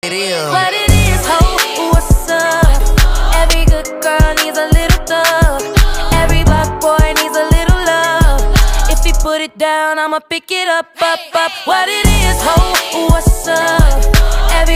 What it is, ho, what's up? Every good girl needs a little thug. Every black boy needs a little love. If he put it down, I'ma pick it up, up, up. What it is, ho, what's up? Every